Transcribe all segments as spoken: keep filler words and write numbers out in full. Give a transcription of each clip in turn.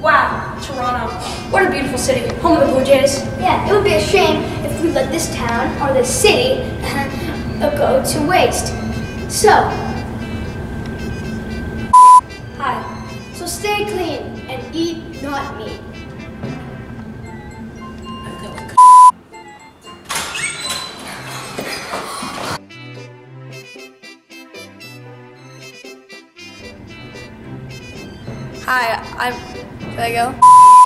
Wow, Toronto. What a beautiful city. Home of the Blue Jays. Yeah, it would be a shame if we let this town or this city go to waste. So, hi. So stay clean and eat not meat. Hi, I'm. Should I go?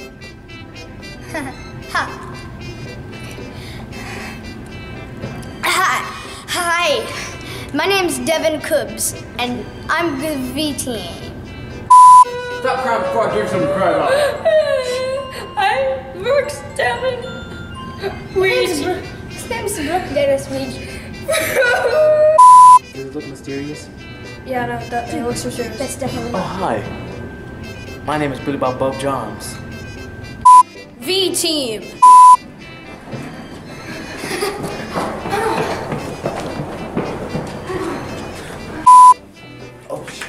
Ha. Hi. Hi. My name's Devin Cubs, and I'm the V team. Stop crying before I drink something to cry about. I'm Brooks Devin. His name's Brooke Dennis Weege. Does it look mysterious? Yeah, no, that it looks so serious. That's definitely Oh, hi. My name is Billy Bob Bob Johns. V team. Oh, shit.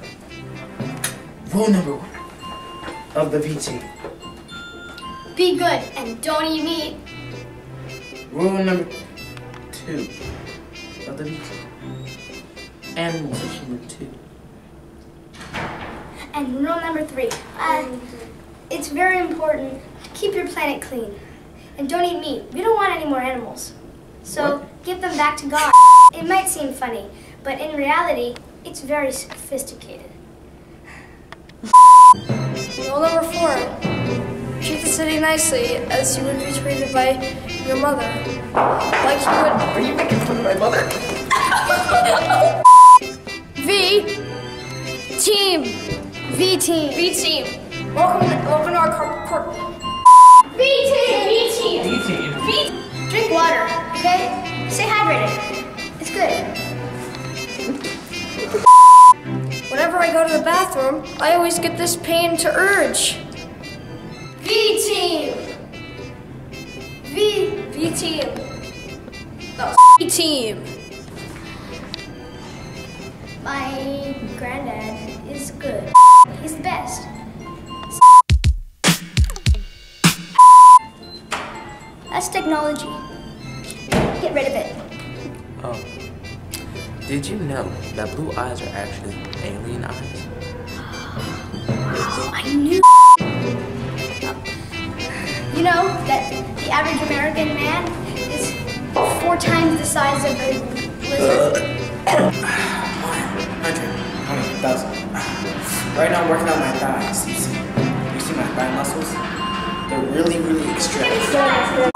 Rule number one of the V team. Be good and don't eat meat. Rule number two of the V team. Animals are human too. And rule number three, uh, it's very important to keep your planet clean. And don't eat meat. We don't want any more animals. So What? give them back to God. It might seem funny, but in reality, it's very sophisticated. Rule number four. Treat the city nicely as you would be treated by your mother. Like you would. Are you making fun of my mother? V team. V team. V team. Welcome to, welcome to our corp. Cor V team. V team. V team. V. Drink water, okay? Stay hydrated. It's good. Whenever I go to the bathroom, I always get this pain to urge. V team. V. V team. No, V team. My granddad is good. He's the best. That's technology. Get rid of it. Oh. Did you know that blue eyes are actually alien eyes? Oh, I knew. You know that the average American man is four times the size of a lizard? Hundred, hundred thousand. Right now I'm working on my thighs. You see, you see my thigh muscles? They're really, really extreme.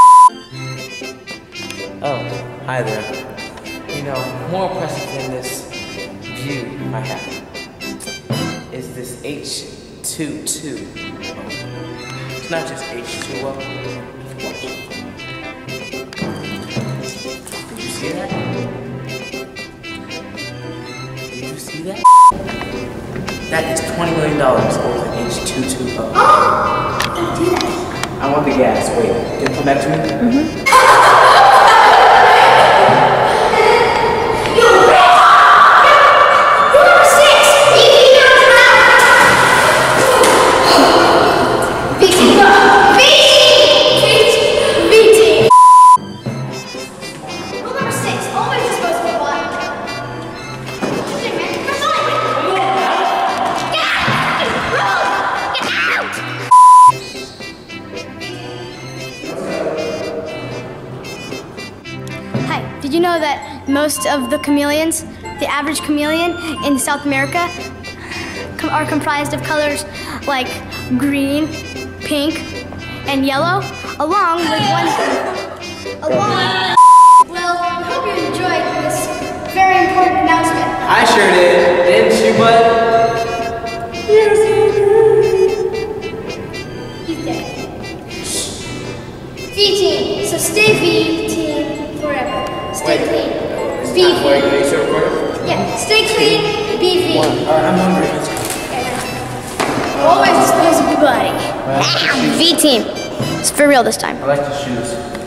Oh, hi there. You know, more impressive than this view I have is this H two two. It's not just H two O. Watch. Did you see that? Did you see that? That is twenty million dollars over H two two O. Don't do that. I want the gas. Wait, can you come back to me? Mm-hmm. Did you know that most of the chameleons, the average chameleon in South America, com are comprised of colors like green, pink, and yellow, along with one... along... Well, I hope you enjoyed this very important announcement. I sure did. Didn't you, bud? Yes, he did. He's dead. V team. So stay V team forever. Stay Wait. clean. It's Be not clean. Wait, you still recording? Yeah, stay clean, be V. Alright, I'm hungry. Let's go. Always disposable buddy. V team. It's for real this time. I like the shoes.